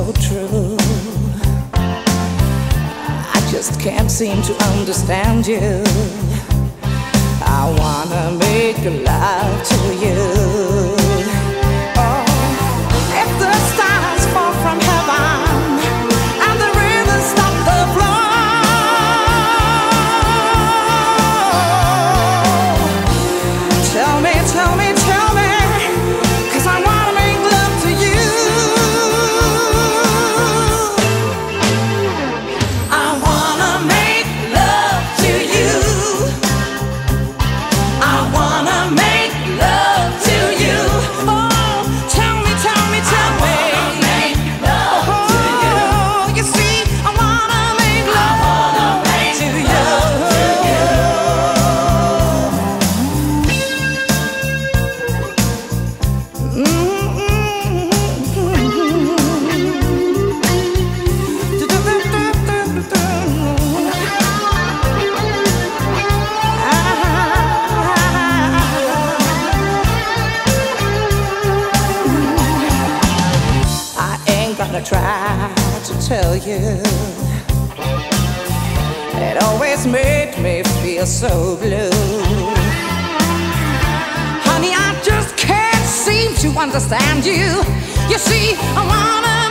so true. I just can't seem to understand you. I wanna make love to you. Oh, if the stars fall from heaven and the rivers stop the flow, tell me, tell me, tell me, 'cause I wanna make love to you. I wanna make love to you. I wanna make love to you. Oh, tell me, tell me, tell me. I wanna make love to you. You see, I wanna make love to you. I ain't gonna try to tell you. It always made me feel so blue. Honey, I just can't seem to understand you. You see, I wanna